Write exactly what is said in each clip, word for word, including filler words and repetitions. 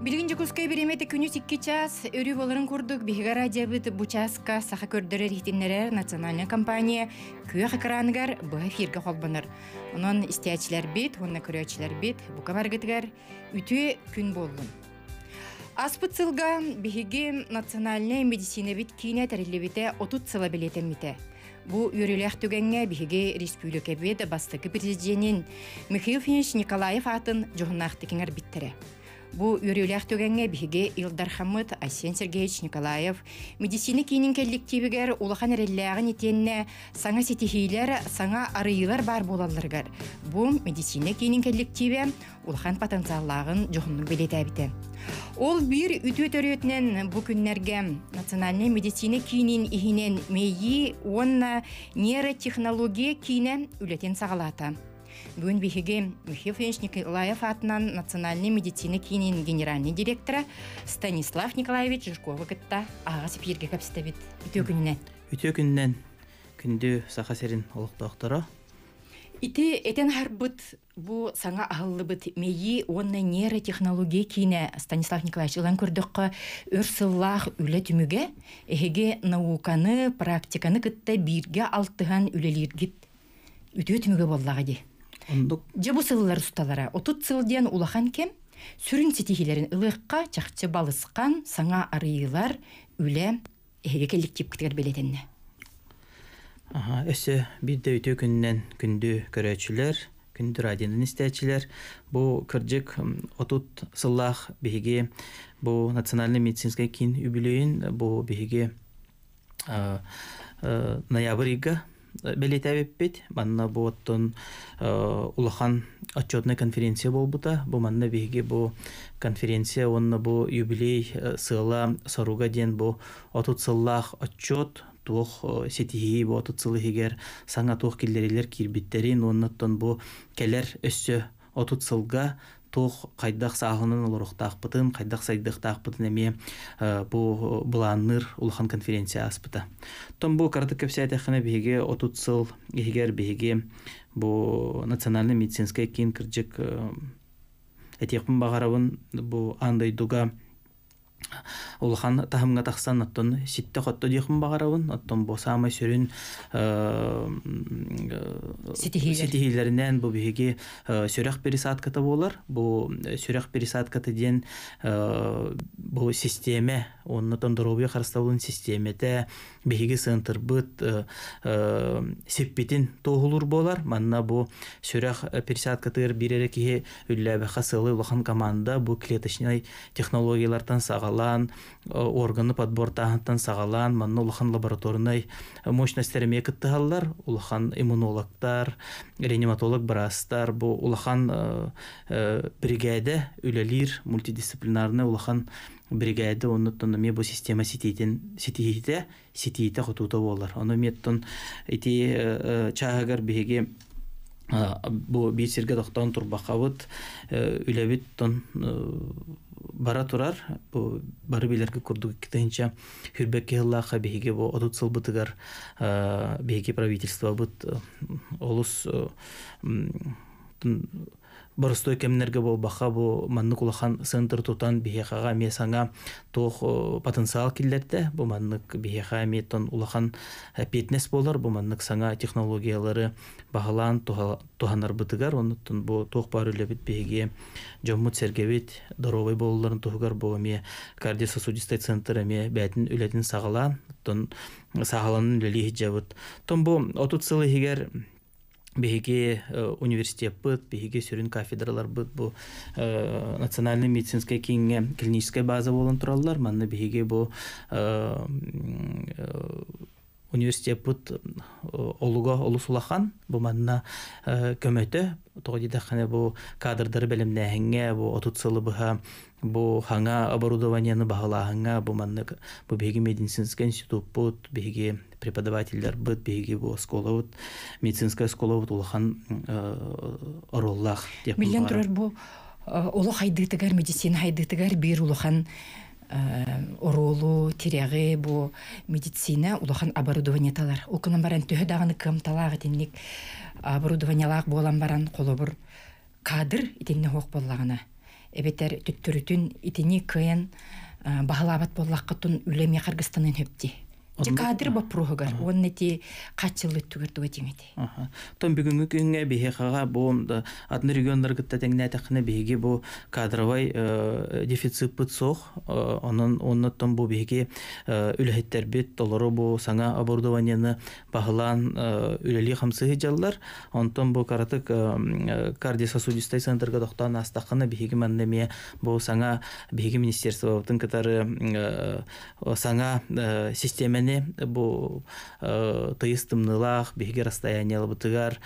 Билгин жокускай беремети күнүс икки час өрү боларын курдук биһига радиобыт бу часка саха көрдөрөр ихтиннерер национальный компания күө хакараныгар бу эфирге холбонор. Онон истиячилер бит, онна көрөөчүлөр бит, бу камаргытыгар үтү күн болдун. Аспыт сылга биһиги национальный медицина бит кине тарилебите отут сыла билетемите. Бу үрүлэх түгенге биһиги республика бит бастыкы президентин Михаил Финиш Николаев атын жогунактыкыңар биттере. Бу үрүлэх түгенге биһиги Илдар Хамыт Асен Сергеевич Николаев медицина кинин коллективигер улахан эреллягын итенне саңа сетихилер, саңа арыйлар бар болалларгар. Бу медицина кинин коллективе улахан потенциаллагын жогунну билетебите. Ол бир үтү төрөтүнөн бу күннерге национальный медицина кинин ихинен мейи онна нейротехнология кине үлетен сагалата. Бүгін биһиги Михаил Финиш Николаев атынан национальный медицина кинин генеральный директора Станислав Николаевич Жиркова кытта агас эфирге капстабит үтө күнүнөн. Үтө күнүнөн күндү саха серин олук доктора. Ити этен харбыт бу саңа ахыллыбыт мейи онна нейротехнология кине Станислав Николаевич ылан көрдөккө өрсыллах үле түмүгө эһиге науканы, практиканы кытта бирге алтыган үлелиргит үтө түмүгө боллага ди. Ондук Жабу сыллар усталара отут сылден улахан кем сүрүн сетихилерин ылыкка чакчы балыскан саңа арыйлар үле эһиге коллектив китер белетенне. Ага, эсе бирде үтө күннен күндү көрөөчүлөр, күндү радионун истечилер, бу кыржык отут сыллах биһиги бу национальный медицинский кин юбилейин бу биһиги ноябрьга белетебеппит. Манна бу оттон улахан отчетная конференция болбута. Бу манна биһиги бу конференция онна бу юбилей сыла соруга ден бу отут сыллах отчет туох сетихи бу отут сылыгер саңа туох киллерилер кирбиттерин оннаттан бу келер өссө отут сылга туох кайдак сагынын олоруктаакпытын кайдак сайдыктаакпытын эме бу буланныр улахан конференция аспыта. Тон бу картык кепсиятехана биһиги отут сыл эгер биһиги бу национальный медицинский кин кыржык этекпин багарабын бу андай дуга улахан тахымга тахсан оттон ситте хотто диехин багарабын оттон бу самай сүрүн сетихилеринен бу биһиги сүрөх пересадката болар. Бу сүрөх пересадката ден бу системе оннотон здоровье харстабылын системете биһиги сыntырбыт сеппитин тоолур болар. Манна бу сүрөх пересадкатыр бирере ки үлләбе хасылы улахан команда бу клеточный технологиялардан сагала органы подбортаһынтан сагалан манна улахан лабораторный мощностьтерме кыттыгаллар, улахан иммунологтар, реаниматолог барастар, бу улахан бригада үлелир мультидисциплинарный улахан бригада оннотон ме бу система сетитин сетите сетите хотута болар. Аны меттон ити чагагар биһиги бу бисирге доктон турбакабыт үлебит тон бара турар бу бары билерге курдук китенча хүрбекке хыллаха биһиги бу отут сылбытыгар биһиги правительство бут олус боростой кемнерге болбаха бу маннык улахан центр тутан биһига месаңа тох потенциал киллерде бу маннык биһига метон улахан петнес болар бу маннык саңа технологиялары багалан туханар бытыгар онуттун бу тох барылы бит биһиги жоммут сергебит доровой болларын тухугар бу ме кардиососудистый центр эме бәтин үлетин сагалан тон сагаланын үлели хижабыт тон бу отут сылы хигер биһиги университет быт, биһиги сүрүн кафедралар быт, бу национальный медицинский кинге клиническая база болон тураллар. Манна биһиги бу университет быт олуга олус улахан, бу манна көмөтө, тоғыдида хана бу кадрдары белемнәһеңе, бу отут сылы быха, бу хаңа оборудованияны бағалағыңа, бу манна бу биһиги медицинский институт быт, биһиги преподавательдер быт, биһиги бу школа быт, медицинская школа быт улахан ороллах. Миллион турар бу олу хайдытыгар, медицина хайдытыгар бир улахан оролу, тиряғы бу медицина улахан оборудование талар. Окунан баран төһө дағаны кым талағы тенник оборудованиялақ болан баран қолы бір кадр итенне хоқ боллағына. эбетер түттүрүтүн итини кыян бахалабат боллаққытын үлеме Қырғызстанын хөпти. Же кадр бапругар, он нети качылы түгөрдүгө теңети. Аха. Том бүгүнгү күнгө бихега бу адны региондар гытта теңне тахны биги бу кадровый дефицит бутсох, онун оннотон бу биги үлехеттер бит доллары бу саңа оборудованияны багылан үлели хамсы жаллар, онтон бу каратык кардиососудистай центрга доктан астакны биги мандемия бу саңа биги министерствотун катары саңа система бу тыйыстымнылах биге расстояниялы бутыгар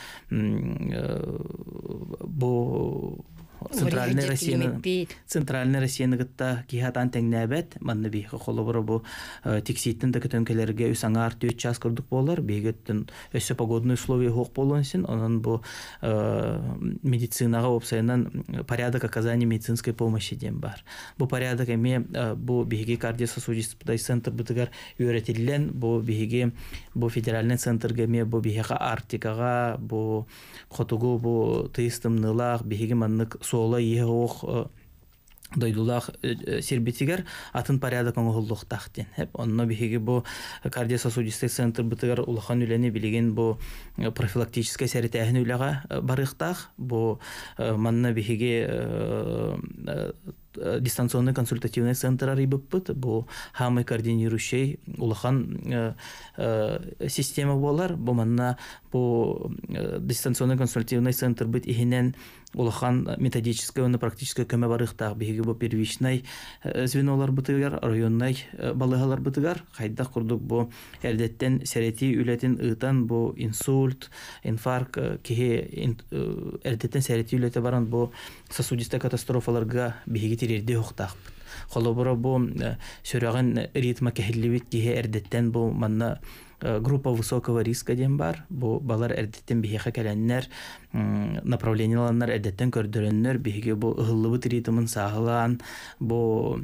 бу Центральная Россия, Центральная Россия гытта кихатан теңнәбәт, манны бихе холобро бу текситтен дә көтөнкеләргә үсаңа арты үч час кырдык болар, бигеттен өсө погодный условия хок болонсын, онан бу медицинага опсайнан порядок оказания медицинской помощи дем бар. Бу порядок эме бу биге кардиососудистай центр бутыгар өйрәтелгән, бу биге бу федеральный центрга ме бу бихега артикага, бу хотугу бу тыйстымнылах биге маннык сола ие ох дойдулах сербетигер атын порядок оңголлук тахтен. Хеп онно биһиги бу кардиососудистай центр бытыгар улахан үлени билеген бу профилактическая сәритәһен үләгә барыктах, бу манна биһиги дистанционный консультативный центр арыбыппыт, бу хамы координирующий улахан система болар, бу манна бу дистанционный консультативный центр бит ихинен улахан методическое и практическое көмө барыктах биһиги бу первичный звенолар бытыгар, районный балыгалар бытыгар, хайда курдук бу эрдеттен сәрети үлетин ытан бу инсульт, инфаркт, кихе эрдеттен сәрети үлете баран бу сосудистай катастрофаларга биһиги тирерде хоктак. Холоборо бу сөрөгөн ритма кехилибит кихе эрдеттен бу манна группа высокого риска дем бар. Бу балар эрдеттен биһиге келеннер, направленияланнар эрдеттен көрдөрөннөр, биһиге бу ыгыллыбыт ритмын сагылан, бу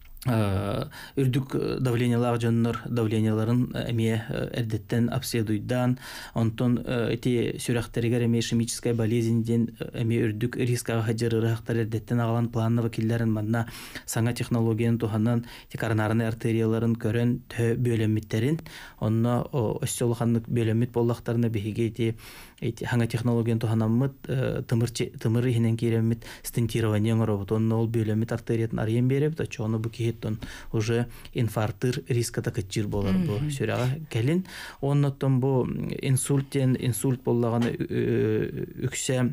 үрдүк давлениялар жоннор давленияларын эме эрдеттен обследуйдан, онтон эти сүрәхтәргә эме ишемическая болезньден эме үрдүк рискага хаҗырырактар эрдеттен алган планны вакилләрен манна саңа технологияны туханнан коронарный артерияларын көрөн тө бөлөммиттерин, онно остеолханлык бөлөммит боллактарына биһиге эти эти ханга технологияны туханаммыт тымырчы тымыры хинен киреммит стентирование робот, онно ол бөлөммит артериятын арыен береп, та чоны бу он уже инфарктыр риска такытчыр болар бу сүрәгә келин. Оннотон бу инсульттен инсульт боллаганы үксә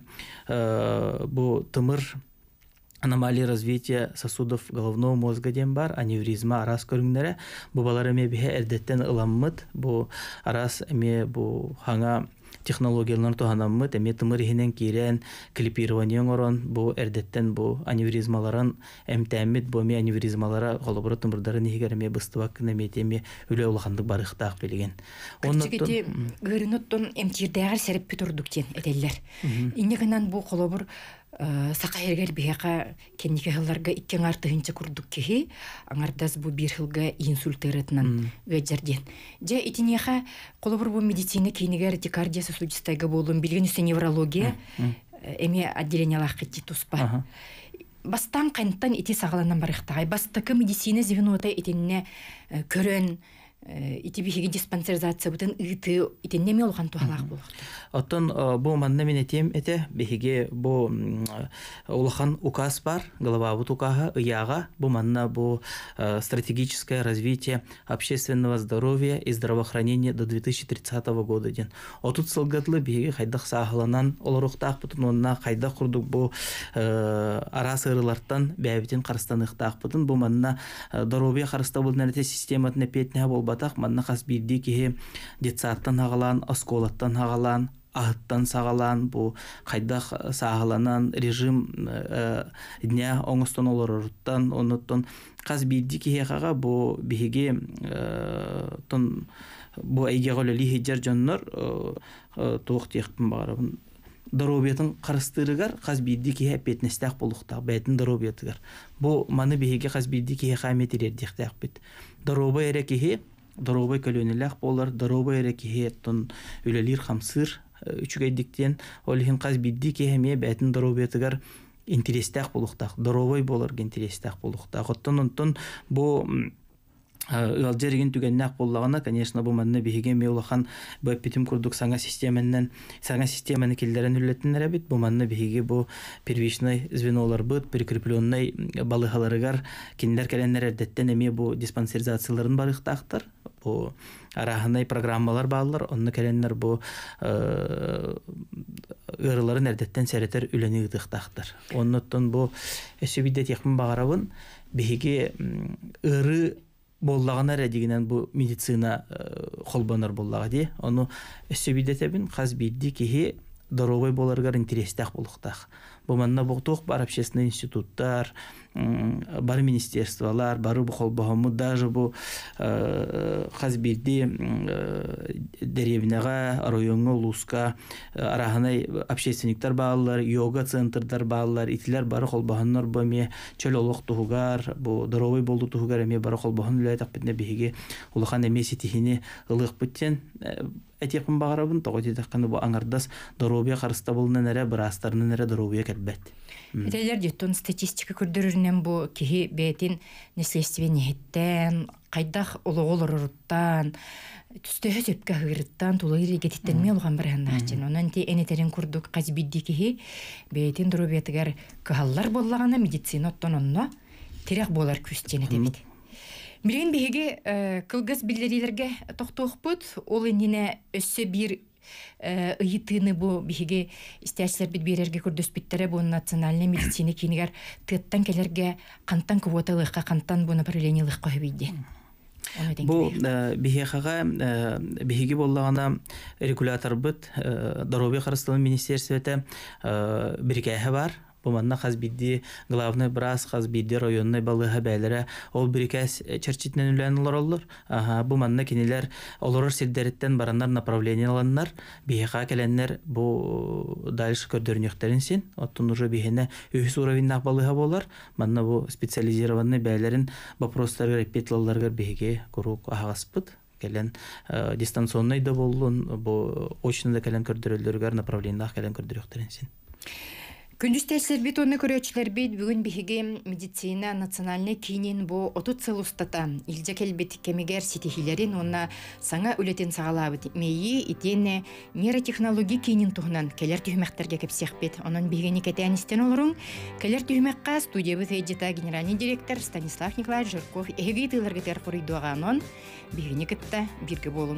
бу тымыр аномалии развития сосудов головного мозга дем бар, аневризма арас көрүнгнәре, бу балар эме биһе эрдеттен ыламмыт, бу арас эме бу хаңа технологияларын туханаммыт, эме тымыр ихинен кирен клипирование орон, бу эрдеттен бу аневризмаларын эмтәммит, бу эме аневризмалара голобура тымырдарын игереме быстыбак неметеме үле улахандык барыктак билген. Оннотон гырыноттон эмтирдәгәр сәреп битурдуктен этелләр. Иннегеннән бу голобур сақайыргар биһака кеннике хылларга иккен артыгынча курдук кихи, аңардас бу бир хылга инсультырытынан гәҗәрден. Же итинеха колобур бу медицина кинигер кардиососудистайга болун билген үстө неврология эме отделениялар китти туспа. Бастан кайнтан ити сагаланнан барыктагай, бастакы медицина звенота итинне көрөн ити биһиги диспансеризация бутын ыты итинне ме олган тухалак болот. Оттон бу манна минетем эте биһиги бу улахан указ бар, голова бут укага ыяга, бу манна бу стратегическое развитие общественного здоровья и здравоохранения до две тысячи тридцатого года ден. Отут сылгатлы биһиги хайдах сагаланан олоруктак бутун онна хайда курдук бу арас ырылардан бәбитин карстаныктак бутун бу манна здоровье карыста булнарте систематны петне бол батак манна хас бирди ки детсаттан агалан, осколаттан агалан, аттан сагалан, бу кайдах сагаланан режим дня оңостон олоруттан, онуттан хас бирди ки хага бу биһиге тон бу айге голели хиджар жоннор тоқ текпин барабын. Здоровьетин карыстырыгар хас бирди ки хепетнестак болуктак бетин здоровьетигер. Бу маны биһиге хас бирди ки хаметирдиктак бит. Здоровье эрекихи Доробай көлөнеләк болар, доробай эрекихи тон үлелир хамсыр үчүгәйдиктен олихин каз бидди кехеме бәтин доробетигар интерестах булуктах, доровой болор интерестах булуктах. Оттон онтон бу Галжерген түгеннәк буллагына, конечно, бу манна биһиге меулахан бу питим курдук саңа системаннан, саңа системаны киллерен үллеттенер бит. Бу манна биһиге бу первичный звенолар бит, прикрепленный балыгаларыгар киндер келеннер эрдеттен эме бу диспансеризацияларын барыктактыр. Бу арахынай программалар баалар, онны келеннер бу ырыларын эрдеттен сәретер үлени ыдыктактыр. Оннотон бу эсебидет якын багарабын биһиге ыры боллагана редигинен бу медицина холбонор боллага ди. Ону эсебидетебин хаз бидди кихи доровой боларгар интерестах болуктах. Бу манна буктук бар общественный институттар, бар министерстволар, бары бу холбогому даже бу хаз бидди деревняга, районга, луска араханай общественниктер баалар, йога центрдар баалар, итилер бары холбогоннор бу ме чөл олук тугар, бу доровой болду тугар эме бары холбогон үлөйтак битне биһиге улахан эмеси тихини ылык биттен этекин багарабын тоготи такканы бу аңардас доробия карыста булнан эре брастарнын эре доробия келбет. Этелер жеттон статистика көрдөрүнөн бу кихи бетин несестивенеттен, кайдах ологолоруттан, түстөһө сөпкө хырыттан тулайыр кетиттен мел улган бараннарчын. Онан ти энетерин курдук казбидди кихи бетин доробиятыгар кыхаллар боллагана медицина оттон онно терек болар күстене дебит. Билген биһиге кылгас биллерилерге токтоокпут, ол энине өссө бир ыйытыны бу биһиге истәчләр бит берерге көрдөспиттере бу национальный медицина кинигер тыттан келерге кантан квоталыкка кантан бу направлениялыкка хөбийди. Бу биһига биһиге боллагана регулятор бит Здоровье Харыстан министерствете биркәһе бар. Бу манна хазбидди главный брас хазбидди районный балыга бәйләре ол биркәс чәрчитнән үләнләр оллар. Аха, бу манна киниләр олорор сирдәреттән бараннар направленияланнар, биһига келәннәр бу дальше көрдөрнөктәрен син, оттон уже биһине үс уровеньнак балыга болар. Манна бу специализированный бәйләрен вопростарга репетлаларга биһиге курук агаспыт. Келен дистанционный да болун, бу очно да келен көрдөрөлләргә направлениях келен көрдөрөктәрен син. Күндүстәсләр бит оны көрөчләр бит бүгүн биһиге медицина национальный кинин бу отут сылустата илҗә келбет кемигер ситихиләрен онна саңа үлетен сагалабыт мейи итене нейротехнология кинин туһнан келер төһмәктәргә кепсәх бит онан биһиге кетән истен олорун келер төһмәккә студия бит генеральный директор Станислав Николаевич Жирков эһигетләргә тәр коридоганон биһиге кетә бирге болун.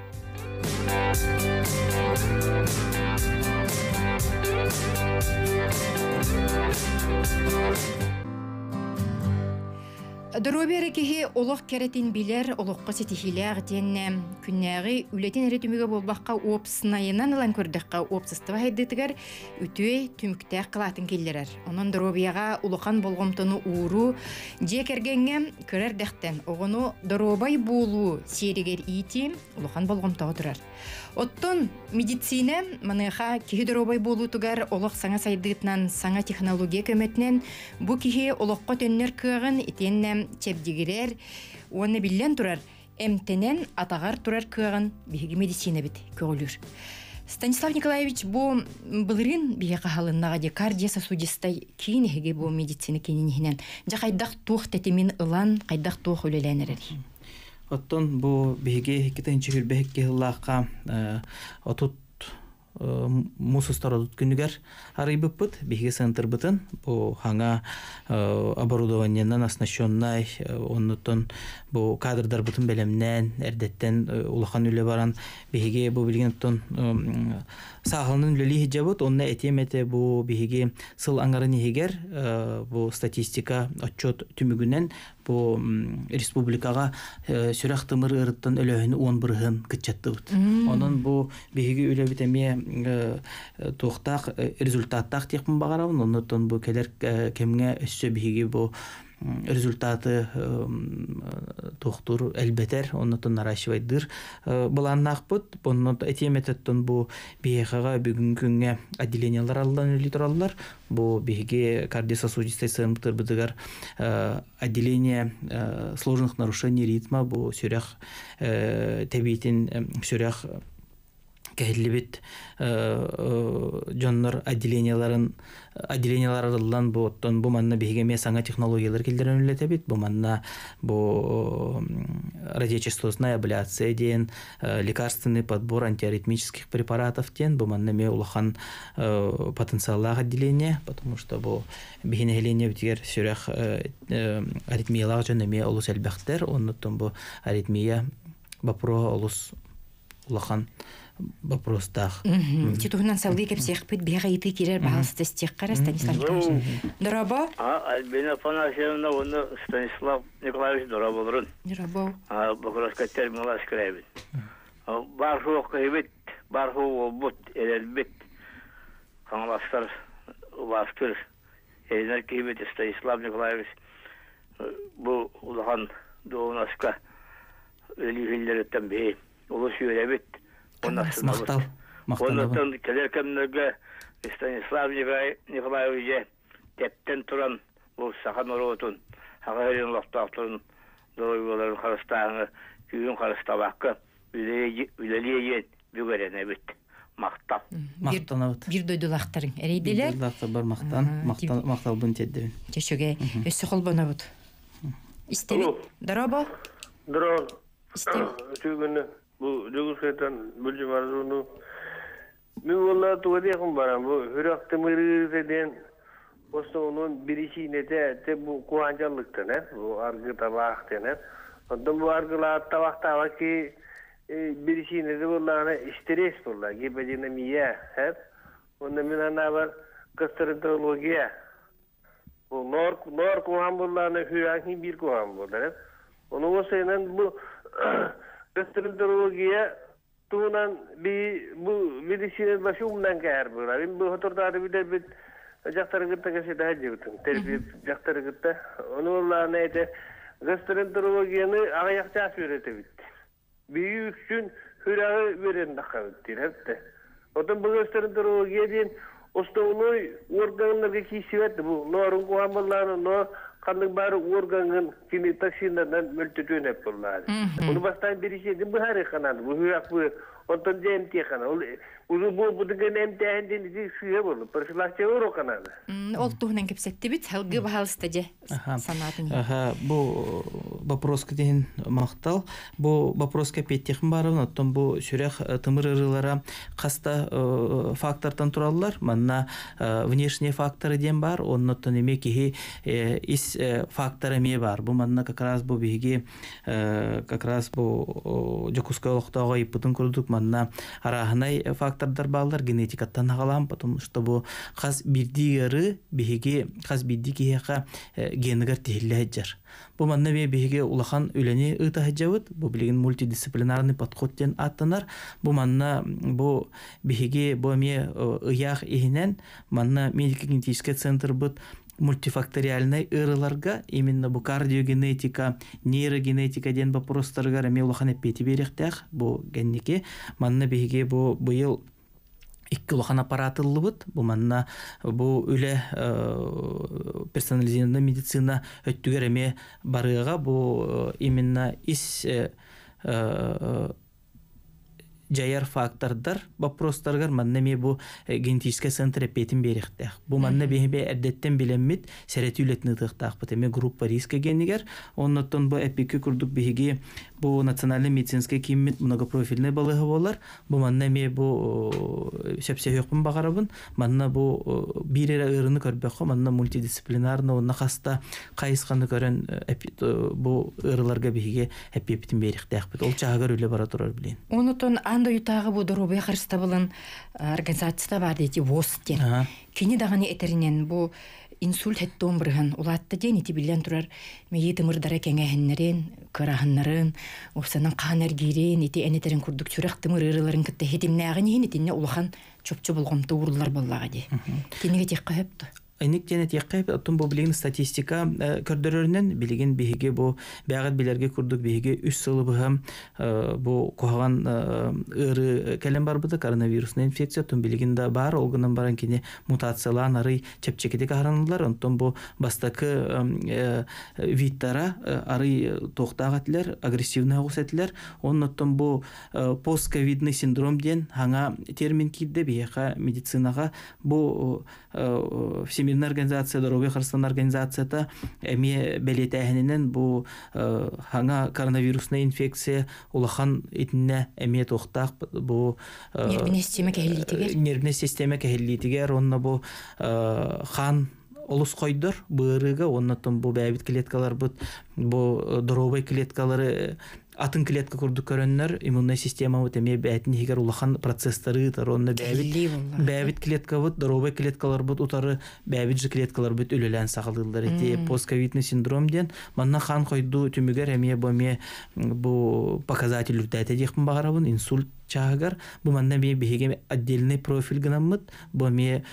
Доробия кеһи олох керетин билер, олохка сетихилер тенне күннәги үлетен ретүмүгө болбакка опсынайынан алан көрдөккө опсыстыва хайдытыгар үтүе түмүктә кылатын келлерер. Онон доробияга улухан болгомтону ууру же кергенге көрөр дехтен огону доробай болуу серигер ити улухан болгомтого турар. Оттон медицина маныха кеһи доробай болуу тугар олох саңа сайдытынан саңа технология көмөтнен бу кеһи олохко төннөр кыгын итенне чепдигерер, оны билен турар, эмтенен атагар турар кыгын биһиги медицина бит көгүлүр. Станислав Николаевич бу былырын бие кахалыннага де кардиососудистай кинеге бу медицина кининен. Жа кайдак тух тетимин ылан, кайдак тух өлеләнерер. Оттон бу биһиги икитенчи хилбехке хыллакка отут мусустар отут күнүгер арыйбыппыт биһиги центр бытын бу хаңа оборудованиянан оснащенный оннотон бу кадрдар бытын белемнен эрдеттен улахан үле баран биһиги бу билгенттон сагылнын үлели жабыт онна этемете бу биһиги сыл аңарын егер бу статистика отчет түмүгүнен бу республикага сүрах тымыр ырыттан өлөһүн он биргин кытчаттыбыт. Онун бу биһиги үле битеме тохтак результаттак текмин багарабын. Оннотон бу келер кемге өссө биһиги бу результаты тохтур элбетер, оннотон наращивайдыр буланнакпыт. Оннот этеметтен бу биһига бүгүнкү күнгө отделениялар алдан үле тураллар. Бу биһиги кардиососудистай центр быдыгар отделение сложных нарушений ритма бу сүрях тебитин сүрях кәһиллибит жоннор отделенияларын отделенияларылан бу оттон бу манна бигеме саңа технологиялар килдерен үлетебит бу манна бу радиочастотная абляция ден лекарственный подбор антиаритмических препаратов ден бу манна ме улахан потенциаллах отделение, потому что бу бигенеление битер сүрах аритмиялар жөнө ме олус элбехтер оннотон бу аритмия бапро олус улахан вопросах. Титухнан салги кепсех пит бега ити кирер баалсты стеккара Станислав Николаевич. Дорабо? А, Альбина Афанасьевна, он Станислав Николаевич Дорабо. Дорабо. А, Бахураска терминала скребит. Барху кайбит, барху бут элелбит. Ханластар бастыр. Эйнер кайбит Станислав Николаевич. Бу улахан доунаска элихиллереттен бей. Улу сүйребит. Мақтал. Оннан келер кемнерге Станислав Николаевич теттен туран бұл сахан оротун хагырын лаптактын дойголарын харыстаңы күйін харыстабакка үлелиен бүгерене бит мактал. Мактанабыт. Бир дойдулактарың эрейделер. Дойдулактар бар мактан, мактал мактал бун теддебин. Чешөге өссө колбонобут. Истебит. Дорабо? Дорон. Истебит. Түгүнү bu dögüsketan bölüm arzunu mi valla tuğdiyakım baram bu hürakta mırı den ostonun birisi nete te bu kuancallıktan he bu argı tabaktan he ondan bu argıla tabakta var ki birisi nete valla stres valla gibi dinamiye he ondan min ana var gastroenterologiya bu nor nor kuhan valla hürakin bir kuhan valla onu o senin bu gastroenterologiya tuğunan bir bu medisinin başı umdan kayar burada. Ben bu otortada bir de bir jaktarı gıtta kese daha cıvıtın. Terbiye jaktarı gıtta. Onu valla neydi? Gastroenterologiyanı ağayakça öğretebit. Büyük üçün hürağı veren dakika bittir hep de. Otan bu gastroenterologiya deyin ostoğunu organlarga kisivetti bu. Norun kuhamırlarını, nor kanın bari organın kimi taksinlerden mültütüğün hep bunlar. Bunu baştan bir şey bu her kanadı. Bu hürak bu. Ondan cemtiye kanadı. Bu bu bu degen emtiğinden diye suya bolu. Persilahça var o kanadı. Ол туһунан кепсетти бит халгы баалстаje санатын. Ага, бу вопрос кеден мактал. Бу вопрос кепеттихин барын, оттон бу сүрэх тымырырылара каста фактордан тураллар. Манна внешние факторы ден бар, оннотон эме кихи ис факторы ме бар. Бу манна как раз бу биги как раз бу жокускалыктагы ипытын курдук манна арахынай фактордар балдар генетикаттан агалам, потому что бу каз бирдигери биһиги хас биддики хека генегер тилләҗәр. Бу манна бе биһиге улахан үләне ытаһҗавыт, бу билген мультидисциплинарный подход ден аттанар. Бу манна бу биһиге бу ме ыяк иһинен манна медико-генетический центр бут мультифакториальный ырыларга именно бу кардиогенетика, нейрогенетика ден вопростарга ме улахан эппети беректәх. Бу геннеке манна биһиге бу быел икки улахан аппаратылы бут. Бу манна бу үле персонализированный медицина өттүгер эме барыга бу именно ис жаяр фактордар вопростаргар манна ме бу генетический центр эпетин беректэх. Бу манна бехбе эрдеттен билеммит серетүлетни тыктак бут эме группа риска генигер. Оннотон бу эпике курдук беги бу национальный медицинский киммит многопрофильный балыгы болар. Бу манна ме бу сепсе хөкмүн багарабын. Манна бу бирере ырыны көрбөккө манна мультидисциплинарный онна хаста кайысканы көрөн бу ырыларга беги эпепитин беректэх бут. Ол чагыр үле бара турар билен. Онотон анда ютағы бу дорубай харыстабылын организацияда бар дейти ВОЗ ден. Кені дағаны этеринен бу инсульт хеттон бұрған улатты ден ити билен турар мейі тымырдара кәңәхіннерін, көрахыннарын, опсанан қанар гейрен, ити әнетерін күрдік чүрек тымыр ырыларын кітті хетімнәғын ен итіне улахан чөпчө болғымты урылар боллаға де. Кенеге тек қайыпты? Айник тене теккеп оттун бу билген статистика көрдөрөрүнөн билген биһиге бу бягат билерге курдук биһиге үч сылыбы бу кохаган ыры келен барбыды коронавирусный инфекция тун билген да бар олгунан баран кини мутациялан ары чепчекеде каранылар онтон бу бастакы виттара ары токтагатылар агрессивный агусатлар оннотон бу постковидный синдром ден хаңа термин кирде бияка медицинага бу Всемирная организация здоровья Харстан организацията эми белетәһенен бу хаңа коронавирусная инфекция улахан итне эми тохтак бу нервная система кәһиллитигер нервная система кәһиллитигер онна бу хан олус койдор бырыга оннотон бу бәбит клеткалар бу бу здоровый клеткалары атын клетка курдук көрөннөр иммунная система вот эме бәтин хигер улахан процесстары таронна бәбит бәбит клетка вот здоровый клеткалар бут утары бәбит же клеткалар бут өлөлән сагылдылар эти постковидный синдром ден манна хан койду түмүгер эме боме бу показатель үтәтә дихман багарабын инсульт чагар бу манна бе беге отдельный профиль гынаммыт боме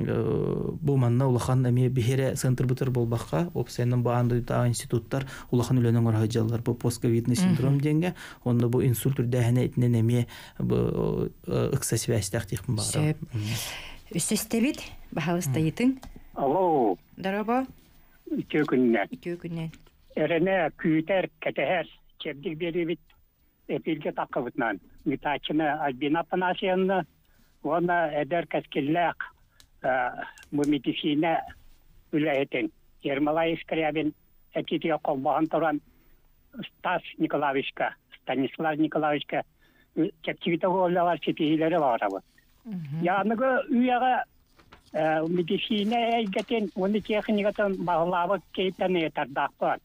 бу манна улахан эме беһере центр бутыр болбакка опсенен баанды та институттар улахан өлөнөң орхаҗалар бу постковидный синдром денге онда бу инсульт үрдәһенә итнен эме бу ыкса связьтәх дихман багарабын үсестебит баһалыстайтын Алло. Дараба. Ике күннән. Ике күннән. Эрене күтәр кәтәһәр чебдик беребит эпилге такыбытнан. Митачына альбина панасыянны ona eder kaskillaq bu medisina ülayeten Ермолаев Скрябин этите колбаан туран Стас Николаевичка Станислав Николаевичка чективите голлар чепилери барабы. Яныгы үйәгә медисина әйгәтен уны техникатын баглабы кейтәне ятардакпар.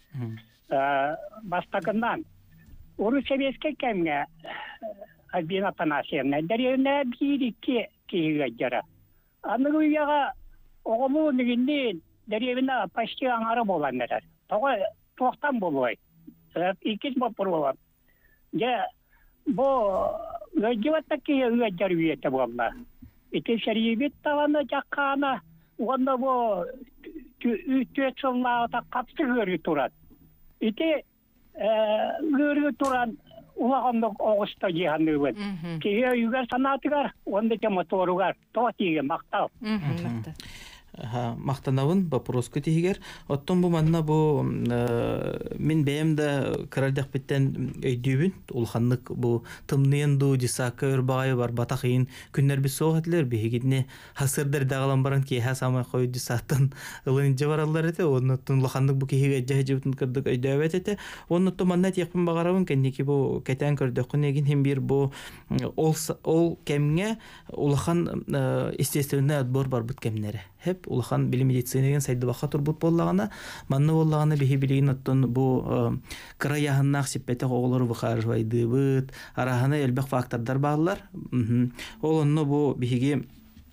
Бастагыннан Урус Советский кемгә Альбина Панасьевна дәревне бир-ике кийгә жара. Аныгы үйәгә оғымы нигенден дәревне почти аңары боланнар. Тога тоқтан болой. Икис бапыр болам. Я бу гәҗәттәки үйәҗәр үйәтә булма. Ите шәрибет таваны жаққаны онда бу төтсылларда капты гөрү турат. Ите гөрү туран улагандык огыста жиһанны бит. Кие югар санатыгар, онда те моторугар, тотиге мактал. Ха, мактанабын вопрос көтигер. Оттон бу манна бу мен бәемдә кыралдык биттен өйдүбүн, ул ханнык бу тымныенду дисакыр багай бар батахын күннәр бит согатлар бигидне хасырдыр дагылан баран ки хасама кой дисаттан ылын жабаралар эте, оннотон ул ханнык бу киге жаҗыбытын кырдык өйдөбөт эте. Оннотон манна текпин багарабын кенники бу кетен көрдөк негин хем бир бу ол ол кемгә ул хан естественно отбор бар бит кемнәре. Hep улахан билим медицинаген сайды баха турбут боллагана манны боллагана бихи билигин оттон бу краяхыннак сиппете оголору бухаржвайды быт арахана элбек фактордар баалар. Ол онно бу бихиги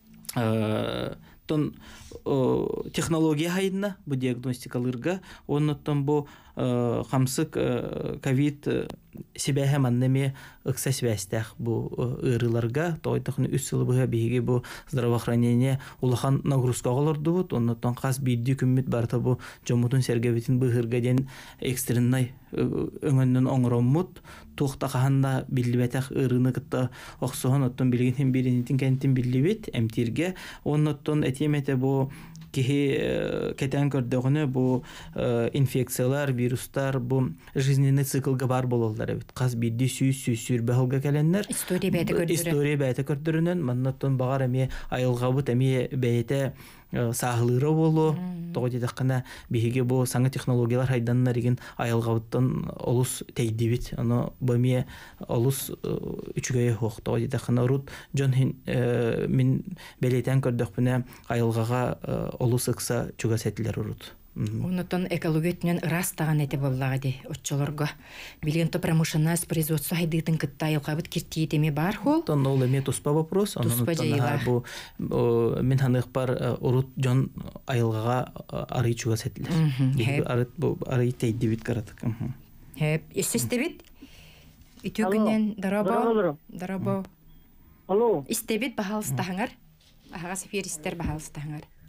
тон технология хайдна бу диагностикалырга оннотон бу хамсык ковид сибәһе маннеме ыкса связьтах бу ырыларга тойтахны үс сылыбыга биге бу здравоохранение улахан нагрузка олорду бут оннотон кас бидди күммит барта бу жомутун сергебитин быгырга ден экстренный өңөннөн оңроммут тухтаханда билбетах ырыны кытта оксоон оттон билген хем биринитин кентин билибит эмтирге оннотон этемете бу кихи кетен көрдөгөнө бу инфекциялар, вирустар бу жизненный циклга бар бололар бит. Каз бидди сүйүс сүйүр баһылга келеннер. История бәйте көрдөрүн. История бәйте көрдөрүнөн маннаттан багар эме айылга бут эме бәйте сахлыры болу. Тогы дакына биһиге бу саңа технологиялар хайданнар деген айылгабыттан олус тейдибит. Аны бөме олус үчгөй хок. Тогы дакына рут жон мен белетен көрдөкпүнө айылгага олус ыкса чугасетлер урут. Онотон экологиятнен растаган эте боллагы отчолорго. Билген то промышленность производство хайдытын кытта айылгабыт кирти теме бар хол. Тон ол эме туспа вопрос, анан бу мен ханык бар урут жон айылгага ары чугасетлер. Ары бу ары тейдибит каратык. Хеп, эстебит. Итүгүнен дараба. Дараба. Алло. Истебит баһалыстахыңар. Ага сеферистер баһалыстахыңар.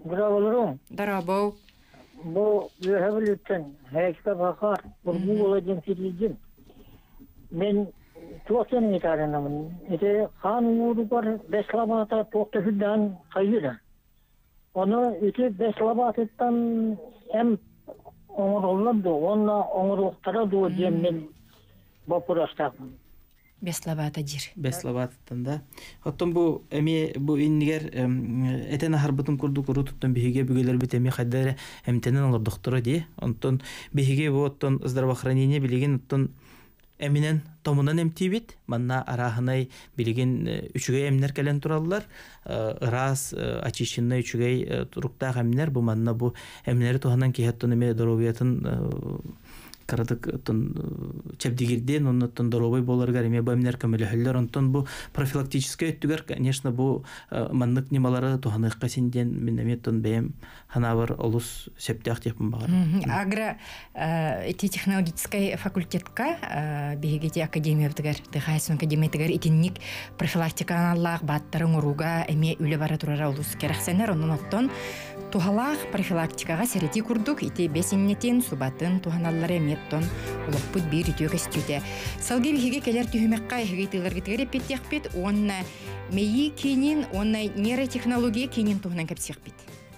Браво, Дарабау. bu öhebülütten hekta bakar bu olacağım fiilcim men tuğasının itarenamın ite kan uğru var beslamata tokta hüddan sayıda onu ite beslamattan hem onurlandı ona onurluktara doğu diyemen bapurastağım Беслабата жир. Беславаттан да. Оттон бу эми бу иннигер этен харбытын курду куру туттан биһиге бүгелер бит эми хайдара эмтенен алар доктора ди. Онтон биһиге бу оттон здравоохранение билеген оттон эминен томунан эмтибит. Манна арахынай билеген үчүгөй эмнер келен тураллар. Раз очищенный үчүгөй туруктак эмнер бу манна бу эмнери туханан кихеттон эми здоровьятын карадык тон чепдигирден оннотон доробой боларгар эме бамнер камелехеллер онтон бу профилактический өттүгөр конечно бу маннык немалары туханыкка синден минеметтон бем ханавар олус септяк депин багар. Агро эти технологический факультетка бегети академия битгер техайсын академия тигер итинник профилактика аналлах баттарын уруга эме үле бара турара олус керексенер оннон оттон тухалах профилактикага серети курдук ити бесиннетин субатын туханаллар эметтон улуппут бир үтөк истүтэ. Салги биһиге келер түһүмекка хигейтилерге тигер эппеттекпит онна мейи кинин онна нейротехнология кинин тухнан кепсекпит.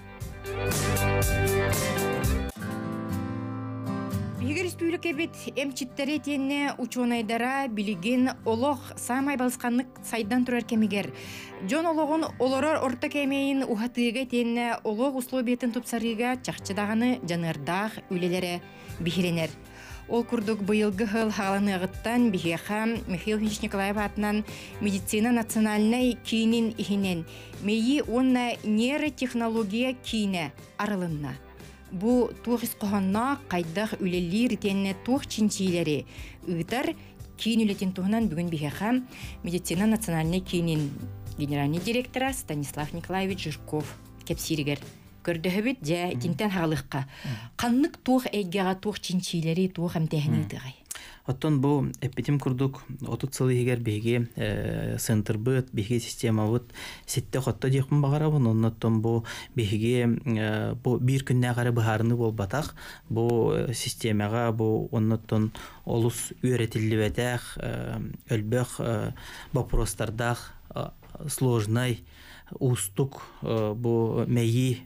Бигер республика бит эмчиттери тенне учонайдара билеген олох самай балсканнык сайдан турар кемигер. Жон ологон олорор орта кемейин ухатыга тенне олох условиятын тупсарыга чакчыдаганы жанырдах үлелере бихиренер. Ол курдук быйылгы хыл хагаланыгыттан бихеха Михаил Николаев атынан медицина национальной кинин ихинен мейи онна нейротехнология кине арылынна. Бу туғыз қоғанна қайдақ үлелер тенне туғ чинчилери ұйтар кейін үлетін туғынан бүгін бігеха медицина национальный кинин генеральный директора Станислав Николаевич Жирков кепсиригер. Көрдөһөбүт жа тинтен хағылыққа. Қаннык туғ әйгеға туғ чинчилери туғ әмтәхіні ұтығай. Оттон бу эппетим курдук отут сылыгер беге центр быт беге система быт сетте хотто декун багарабын оннотон бу беге бу бир күннэ гары бахарны болбатак бу системага бу оннотон олус үйрөтилибетах өлбөх вопростардах сложный устук бу мейи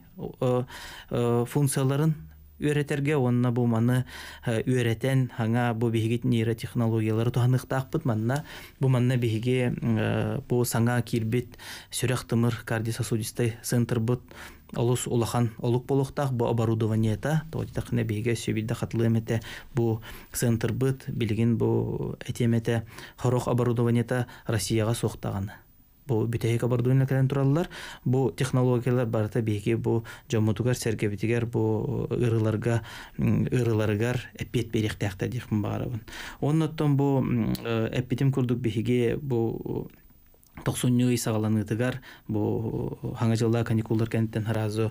функцияларын үйрәтерге онна бу маны үйрәтен хаңа бу бигит нейротехнологиялары туханыктакпыт манна бу манна биге бу саңа кирбит сүрәк тымыр кардиососудистай центр бут олус улахан олук болуктак бу оборудованиета тойтакны биге сөбидде хатлымете бу центр бут билген бу этемете хорох оборудованиета Россияга соктаганы. Бу битеге кабардуйна келен тураллар. Бу технологиялар барта биге бу жомутугар сергебитигер бу ырыларга ырыларгар эппет беректакта дихм барабын. Оннотон бу эппетим курдук биге бу токсоннуй сагаланыдыгар бу хаңа жылда каникулдар кенттен харазы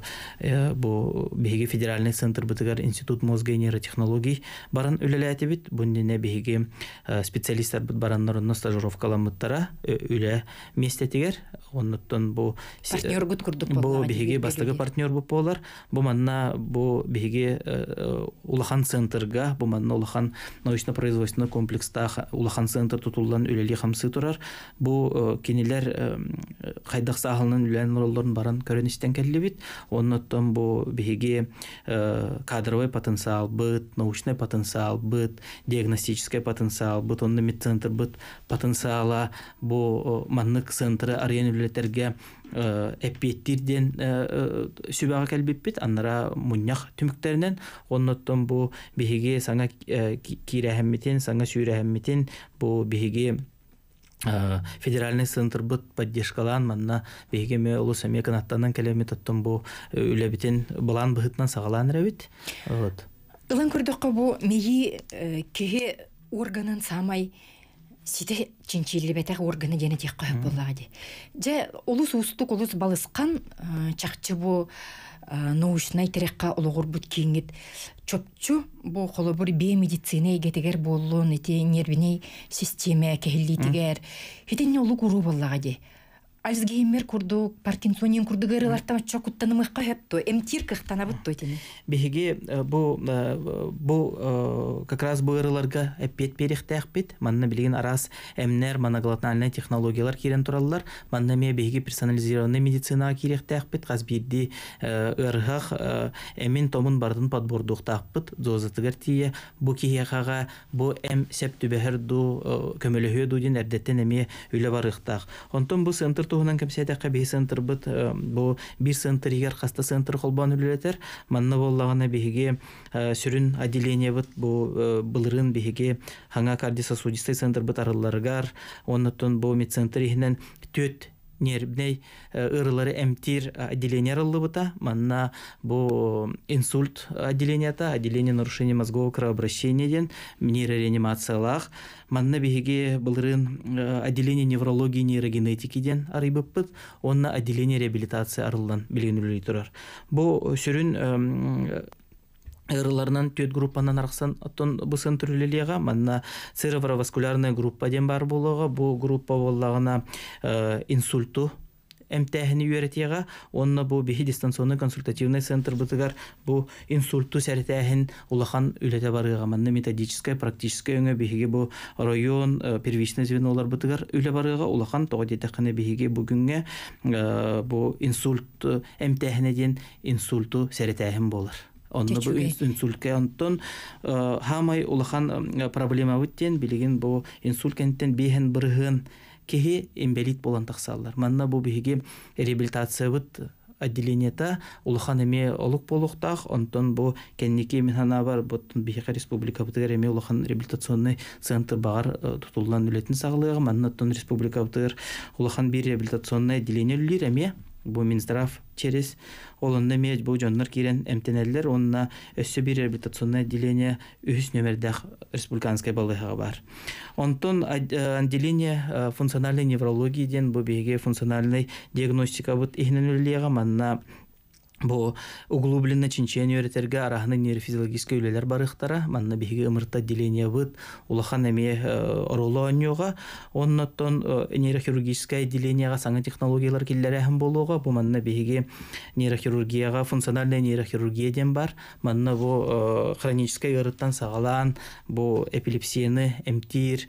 бу биге федеральный центр бытыгар институт мозга и нейротехнологий баран үлеләти бит бундине биге специалисттар бит бараннарына стажировкаламыттара үле местетигер оннотон бу партнер гут курдук бу биге бастыгы партнер бу болар бу манна бу биге улахан центрга бу манна улахан научно-производственный комплекста улахан центр тутулган үлели хамсы турар бу кинилер кайдак сагылынын үлен роллорун баран көрүнүштен келлибит оннотон бу биге кадровый потенциал быт научный потенциал быт диагностический потенциал быт онны медцентр быт потенциала бу маннык центры арыян үлетерге эппеттирден сүбага келбиппит аннара муньяк түмүктеринен оннотон бу биге саңа кирехеммитин саңа сүйрехеммитин бу биге федеральный центр быт поддержкалан манна бегеме улус американ аттанан келемит оттон бу үлебитин булан быхытнан сагалан ребит вот ылан көрдөккө бу мейи кеге органын самай сите чинчилибетек органы жана тек коюп боллагы же улус устук улус балыскан чакчы бу научный терекка ологорбут кийингит чопчу бу холобур биомедицина эгетигер боллун эти нервный система кехиллитигер хитинне улук уруу боллагы Альцгеймер курдук, Паркинсонин курдук ырылартан чокуттанымыкка хепто, эмтир кыхтанабытто тени. Биһиги бу бу как раз бу ырыларга эппет перехтәхпит, манна билген арас эмнер моноглотальный технологиялар кирен тураллар, манна ме биһиги персонализированный медицина кирехтәхпит, казбидди ыргах эмин томун бардын подбордуктахпыт, зозатыгар тие бу киехага бу эм септүбәһер ду көмөлөһө дудин эрдеттен эме үле барыктак. Онтон бу центр туһунан кемсәдәккә би центр бит бу бир центр ягар хаста центр холбан үлелетер, манна боллагына биһиге сүрүн отделение бит бу былырын биһиге ханга кардиососудистый центр бит арылларгар, оннотон бу медцентр ихнен төт нервный ырылары эмтир отделение арыллыбыта, манна бу инсульт отделенията, отделение нарушения мозгового кровообращения ден, нейрореанимациялах, манна биһиге былырын отделение неврологии нейрогенетики ден арыбыппыт, онна отделение реабилитации арылдан билгенүлүй турар. Бу сүрүн ырыларынан төт группанан араксан оттон бу центрлелега манна цереброваскулярная группа ден бар болуга, бу группа боллагына инсульту эмтәһини үйрәтега, онна бу бихи дистанционный консультативный центр бытыгар бу инсульту сәртәһин улахан үләтә барыга, манна методическая практическая өңө бихиге бу район первичный звенолар бытыгар үлә барыга, улахан тогыдетәкне бихиге бүгүнгә бу инсульт эмтәһини ден инсульту сәртәһин болар. Онны бу инсультка онтон хамай улахан проблема бүттен билеген бу инсульт кенттен бихен бырыгын кеһи эмбелит болан тахсаллар. Манна бу биһиге реабилитация бит отделениета улахан эме олук болуктах, онтон бу кенники менхана бар, бутун биһиге республика бутыгар эме улахан реабилитационный центр багар тутулган үлетин саглыгы, манна тон республика бутыгар улахан бир реабилитационный отделение үллер эме бу Минздрав через олонна меж бу жоннор кирен эмтенеллер, онна өссө бир реабилитационное отделение үс номердах республиканская балыга бар. Онтон отделение функциональной неврологии ден бу биге функциональный диагностика бут ихненүллега, манна бу углубленно чинчение өретерге арахны нейрофизиологический үлелер барыктара, манна биге ымырта отделение бут улахан эме оролоньога, оннотон нейрохирургическое отделениега саңа технологиялар киллерәһен болуга, бу манна биге нейрохирургияга функциональная нейрохирургия ден бар, манна бу хроническая ырыттан сагалан, бу эпилепсияны эмтир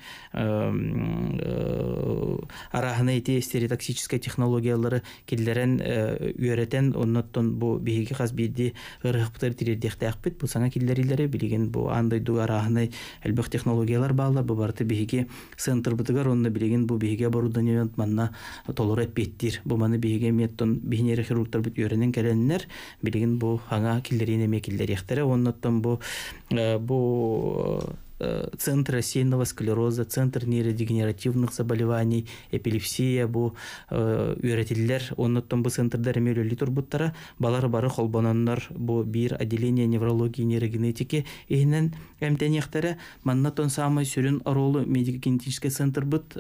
арахны эти стереотоксическая технологиялары киллерен үйрәтен, оннотон бу биһиги хасбиди ырыхптар тирдехтәхпит, бу саңа киллериләре билеген бу андай ду арахны элбэх технологиялар баалар, бу барты биһиги центр бытыгар, онны билеген бу биһиге оборудование манна толор эппеттир, бу маны биһиге меттон бихнере хирургтар бит йөренен келеннер, билеген бу хаңа киллерине мекиллерехтере, оннотон бу бу Центр рассеянного склероза, Центр нейродегенеративных заболеваний, эпилепсия, бу үйрәтелләр, оннотон бу центрдар эмелөли турбуттара, балар бары холбононнар бу бир отделение неврологии нейрогенетики ихнен эмтенехтере, маннатон самый сүрүн оролу медико-генетический центр бут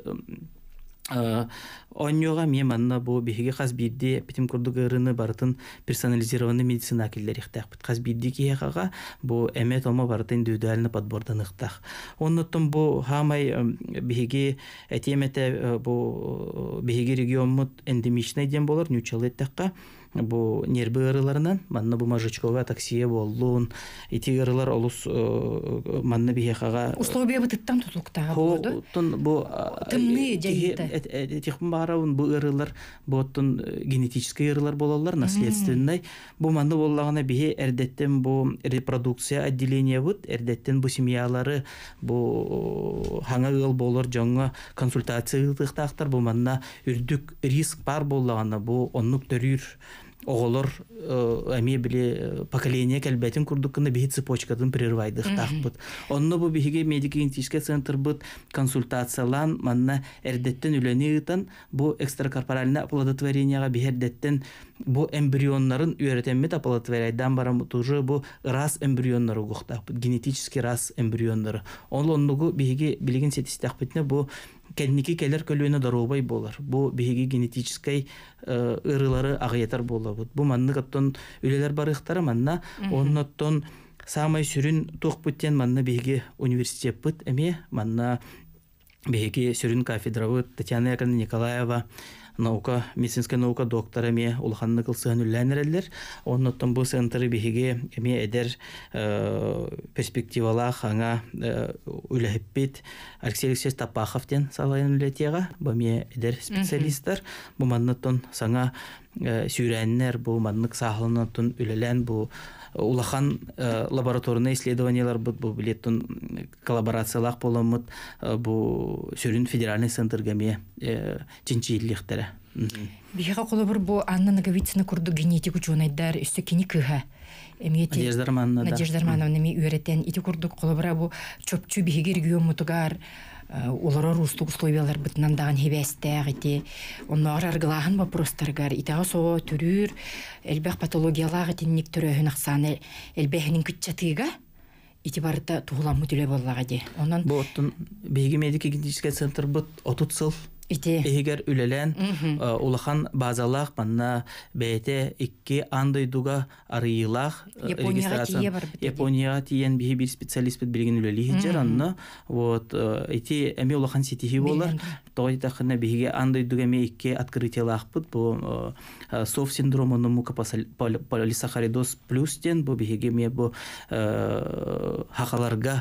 оньёга ме манна бу биһиге хасбидди питим курдук ырыны бартын персонализированный медицина киллер ихтах хасбидди киехага бу эме томо бартын индивидуальный подбордан ихтах. Оннотон бу хамай биһиге этемете бу биһиге регионмут эндемичный ден болор нючалеттакка, бу нервы ырыларынан манна бу мажечковая атаксия боллун, ити ырылар олус манна биһига условия бытыттан тутуктага болду. Тон бу тымны жайыта техм бараун бу ырылар боттун генетический ырылар болалар, наследственный. Бу манна боллагына биһи эрдеттен бу репродукция отделение бут, эрдеттен бу семьялары бу хаңа ыл болор жаңа консультация тыктактар, бу манна үрдүк риск бар боллагына бу оннук төрүр оголор эми биле поколение келбетин курдуккына бихи цепочкадан прерывайдык такбыт. Онно бу бихиге медико-генетический центр бут консультациялан манна эрдеттен үлени ытан бу экстракорпоральный оплодотворенияга бихердеттен бу эмбрионнарын үйрөтеммет оплодотворяйдан барам тоже бу рас эмбрионнары угуктак, генетический рас эмбрионнары. Онлоннугу бихиге билеген сетистакбытне бу кенники келер көлөөнө даробай болар. Бу биһиги генетический ырылары агыятар болабыт. Бу манны каттон үлелер барыктары манна онноттон самай сүрүн тохпуттен манна биһиги университет быт эме манна биһиги сүрүн кафедра быт Татьяна Яковлевна Николаева наука медицинская наука доктора ме улаханны кылсыган үлләнерелер. Оннотон бу центры биһиге эме эдер перспективалах аңа үләһеппит Алексей Алексеевич Тапаховтен салайын үләтега бу ме эдер специалисттар бу маннотон саңа сүйрәннәр бу маннык сахлыннан үлелән бу улахан лабораторный исследованиялар бу билеттон коллаборациялак боламыт бу сүрүн федеральный центрга ме чинчииллихтере. Биһига колобур бу Анна Наговицына курду генетик учунайдар үстө кини кыха. Эмиети Надежда Романовна. Надежда Романовна ми үйрәтен ити курдук колобура бу чөпчү биһигер гүйөмутугар улара рустук условиялар бытынан даган хебестәг ити. Оннар аргылаһын вопростаргар итага со төрүр элбэх патологиялар итинник төрөһүн аксаны элбэхнин күччатыга ити барыта тугуламы түле боллага ди. Онан Бу оттон биһиги медико-генетический центр бут отут сыл ити Эгер үлелән улахан базалах манна бәйте икки андойдуга арыйлах Японияга тиен биһи бир специалист бит билген үлели хиҗер анна вот ити эми улахан ситихи болар той тахына биһиге андойдуга ме икки открытиялах бут бу соф синдромы мукополисахаридоз плюс тен бу биһиге ме бу хакаларга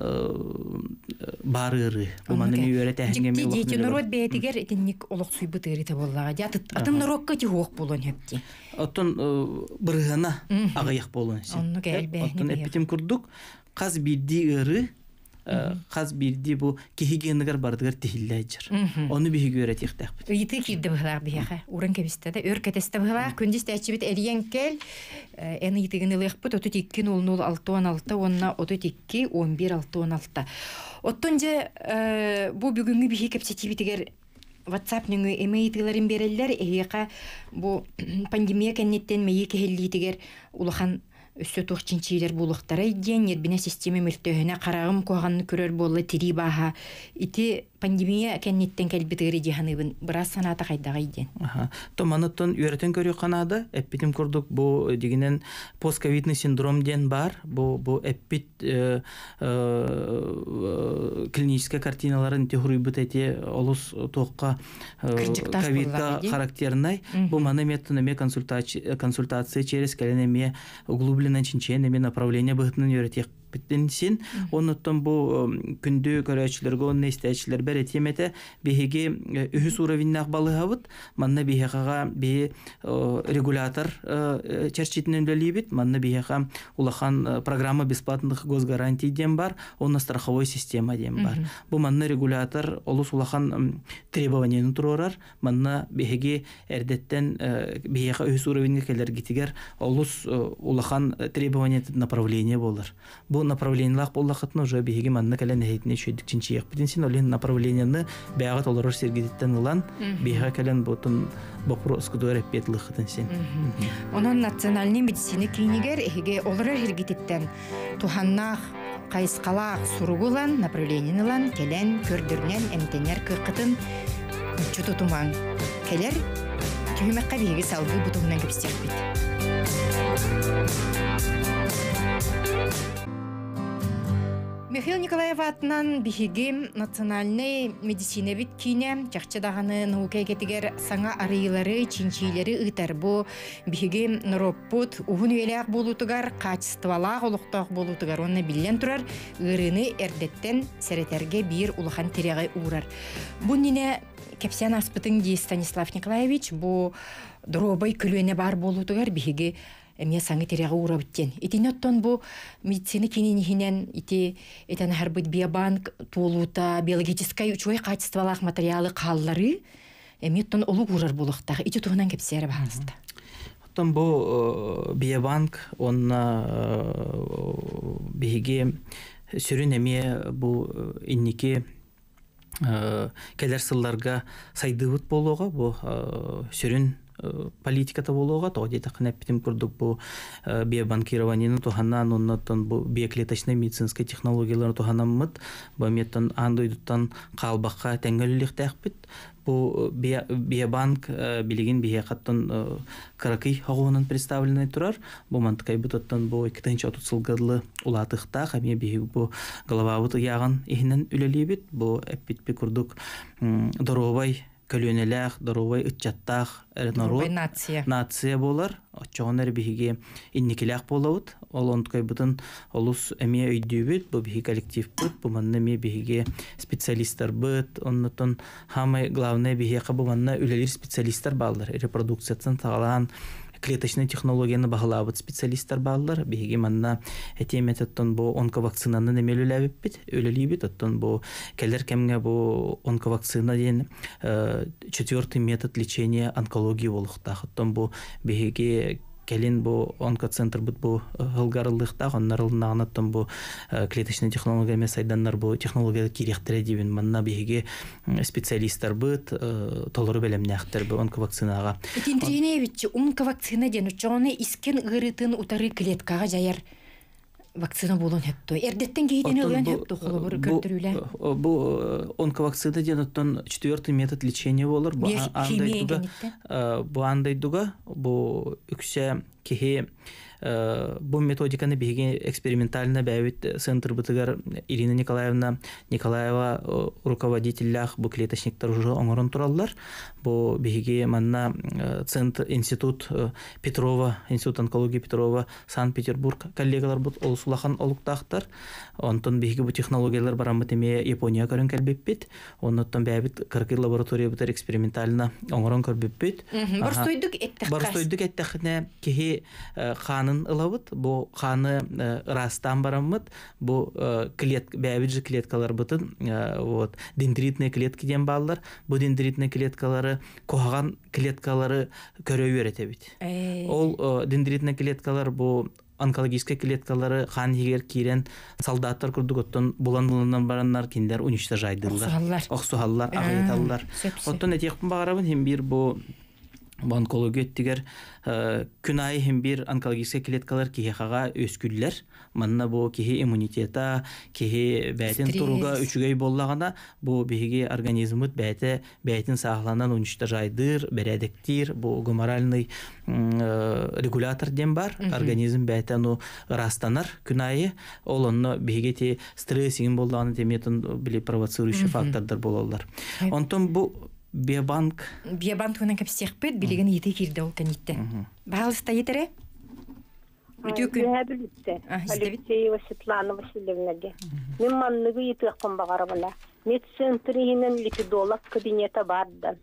барыры бу маны үйрәтә һәңгәме Тигер этинник олок суйбы тырыта боллага. Ятыт атым норокка тигок болон хепти. Оттон бырыгына агаяк болон сен. Онну келбе. Оттон эпитим курдук каз бирди ыры каз бирди бу кихигенигер бардыгар тихилләҗер. Оны биһиге өйрәтиктәк. Ыйты кирде быһлар биһәгә. Урын кебистә өркәтәстә быһлар күндис тәчибит эриен кел. Эне итеген лыхпыт отут икки ноль ноль алты он алты онна отут икки он бир алты он алты. Оттонҗа бу бүгүнгү биһи кепсетибитигер WhatsApp нүңү эмейтилерин берелләр эһиәкә бу пандемия кеннеттен мейи кеһиллитигер улахан өссө тохчинчилер булыктары иден нербине система мөлтөһөнә карагым коганны көрөр болла тири баха ити пандемия кеннеттен келбитери диханыбын бираз саната кайдага иден. Аха. Томанаттан үйрәтен көрү канада эппитим курдук бу дигенен постковидный синдром ден бар. Бу бу эппит клиническая картиналарын техурубут эти олус тоққа ковидка характерный. Бу маны методами консультация консультация через каленеме углубленное чинченеме направление быгытын үйрәтек биттенсин. Оннан бу күндү көрәчләргә онны истәчләр бер этемете биһиге үһүс уровеннәк балыгыбыт. Манна биһигага би регулятор чәрчитенен белибит. Манна биһига улахан программа бесплатных госгарантий дем бар. Онна страховой система дем бар. Бу манна регулятор олус улахан требованиен турар. Манна биһиге эрдеттен биһига үһүс уровенге келер гитигер олус улахан требование направление болар. Бу направлениелар боллахытны уже биһиге манна кален хейтне чөйдик чинчиек битенсин олен направленияны бәгат олорор сергидеттен улан биһиге кален бутун вопрос кудор эппетлыхытын син. Онон национальный медицина клинигер эһиге олорор сергидеттен туханнах кайыскалак суругулан направлениялан келен көрдөрнен эмтенер кыркытын чутутуман келер түймәккә биһиге салгы бутуннан кепстербит. Михаил Николаев атынан биһиге национальный медицина бит кине чакчадаганы наука кетигер саңа арыйлары чинчилери ытар бу биһиге нороппут угун элек болутугар качествалак олуктак болутугар онны билен турар ырыны эрдеттен серетерге бир улахан тереге урар. Бу нине кепсян аспытын ди Станислав Николаевич бу дробой күлүнө бар болутугар биһиге Эмия саңы тереге урабыттен. Итинеттон бу медицина кининихинен ити этен харбыт биобанк тулута биологическая учой качестволах материалы каллары эмиеттон олуг урар булыктагы ити тугунан кепсере баалыста. Оттон бу биобанк онна биһиге сүрүн эме бу инники келер сылларга сайдыбыт болуга бу сүрүн политиката болуга то дейт кынапитим курдук бу биобанкированиянын туханан оннотон бу биоклеточный медицинская технологияларын туханаммыт бу меттон андойдуттан калбакка теңгөлүлүктәкпит бу биобанк билигин биякаттан кыракый хогунун представленный турар бу мантыкай бутоттан бу эки миң отуз жылгы улатыкта хами би бу головабыт яган ихинен үлелибит бу эппит курдук доробай көлөнеләх, дорубай ытчаттах, народ, нация. нация болар. Чоғанар биһиге инникеләх болауд. Ол онткай бутын олус әме өйдүүбүт, бу биһи коллектив бут, бу манна ме биһиге специалисттар бут, оннотон хамы главное биһи кабы манна үлелер специалисттар балдар, репродукциясын тағалан клеточный технологияны бағалабыт специалисттар балдар, биһиге манна этемет оттон бу онковакцинаны немелүләбит бит, үлелибит оттон бу келер кемге бу онковакцина ден четвертый метод лечения онкологии болуктах, оттон бу биһиге келин бу онкоцентр бут бу хылгарылдыкта оннарылнаган оттон бу клеточный технология месайданнар бу технология кирехтере дибин манна биһиге специалисттар бут толору белемнәхтер бу онковакцинага. Тинтриневич онковакцина ден учоны искен гырытын утары клеткага жаяр вакцина болон хетто. Эрдеттен кейден өлөн хетто холобур көртүрүлө. Бу онковакцина ден оттон четвертый метод лечения болор. Бу андай дуга, бу андай дуга, бу үксө кихи бу методиканы биһиге экспериментально бәвит центр бытыгар Ирина Николаевна Николаева руководителлях бу клеточниктар уже оңорон тураллар. Бу биһиге манна центр институт Петрова, институт онкологии Петрова, Санкт-Петербург коллегалар бут олсулахан олуктактар. Онтон биһиге бу технологиялар барамыт эме Япония көрөн келбеппит. Оннотон бәвит кыркы лаборатория бутар экспериментально оңорон көрбеппит. Барстойдук эттек. Барстойдук эттекне кихи ханын ылабыт, бу ханы растан барамыт, бу клет бәвит же клеткалар бутын, вот дендритный клетки ден баллар, бу дендритный клеткалары кохаган клеткалары көрө үйрөтөбүт. Ол дендритный клеткалар бу онкологический клеткалары хан егер кирен солдаттар курдук оттон булан буландан бараннар киндер уничтожайдылар. Оксухаллар, агыйталлар. Оттон этекпин багарабын хем бир бу онкология тигер күн айы хем бир онкологический клеткалар кихага өскүллер. Манна бу кихи иммунитета, кихи бәйтин туруга үчүгөй боллагана бу биһиге организмыт бәйте бәйтин сагланан уничтожайдыр, бередектир, бу гуморальный регулятор ден бар. Организм бәйтен растанар күн айы. Ол онно биһиге те стрессин боллаганы деметин били провоцирующий фактордар бололар. Онтон бу Биобанк. Биобанк уна капсехпет билеген ете кирде ол канитте. Бағалыста етере? Үтүкүн. Алексеева Светлана Васильевнаге. Мен манныгы ете аккан багарабына. Медцентринен липидолог кабинета барды.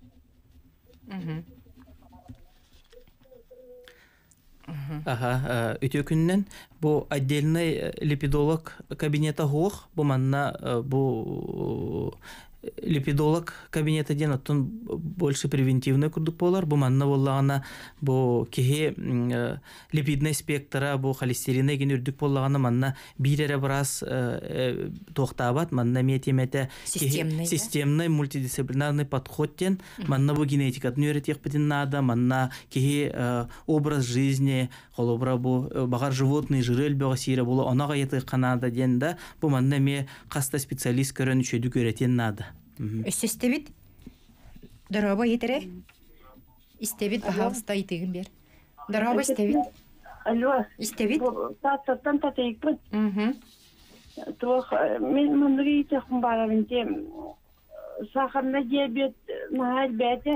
Ага, үтүкүннен бу отдельный липидолог кабинета хуох, бу манна бу липидолог кабинета ден оттон больше превентивный курдук болар. Бу манна боллагана бу кихи липидный спектра бу холестерина ген үрдүк боллагана манна бирере барас токтабат, манна метемете системный мультидисциплинарный подход ден манна бу генетикатын үйрөтек битин нада, манна кихи образ жизни холобра бу багар животный жирел бөгасире болу онага еты канада ден да бу манна ме каста специалист көрөн үчөдүк үйрөтен нада. Өссестебит дороба етере? Истебит бағалыста етеген бер. Дороба истебит? Алло. Истебит? Таттан татайықпын. Туох, мен мұндығы етеқін барабынте сахарна диабет нағал бәті.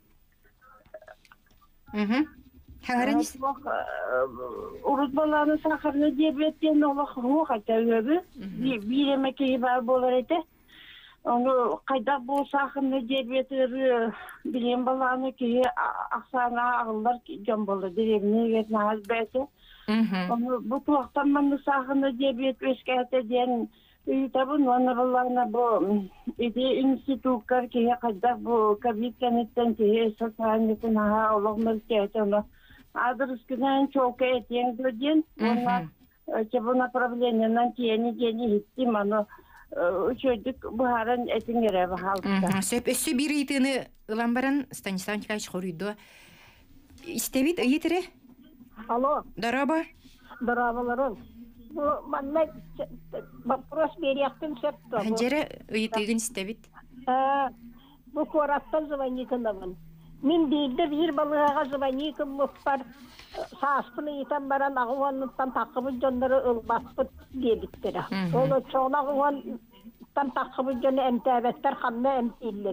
Хаңаранис? Урут баланы сахарна диабеттен олық хуқ айта өбі. Биреме кейі бар болар айта. Onu kayda bu sakınlı diabetleri bilen balаны ki aksana ağırlar jambolu direvine getne hazbeti. Onu bu tuaktan bana sakınlı diabet öskete diyen tabi onu balana bu ide institutkar ki kayda bu kabit kanitten ki sasanyetin ha olağmaz kete onu adreskinen çok etiyen diyen onlar bu направлениенен тиени тиени хиттим аны Üçürdük buharın etin yere bakalım. Söp össü bir itini ılambaran Stanislav Nikolaevich koruydu. İstebit yetere? Alo. Daraba? Darabalarım. Bu bana вопрос берияктым septo. Hanjere ıyıtığın istebit? Bu korattan звонитынамын. Min bildi bir balığa звонитым muhtar. Saaspını yitan baran ağıvanlıktan takımın canları ılbaspıt dedikleri. Onu çoğun ağıvanlıktan takımın canı emtebetler, kanlı emtilleri.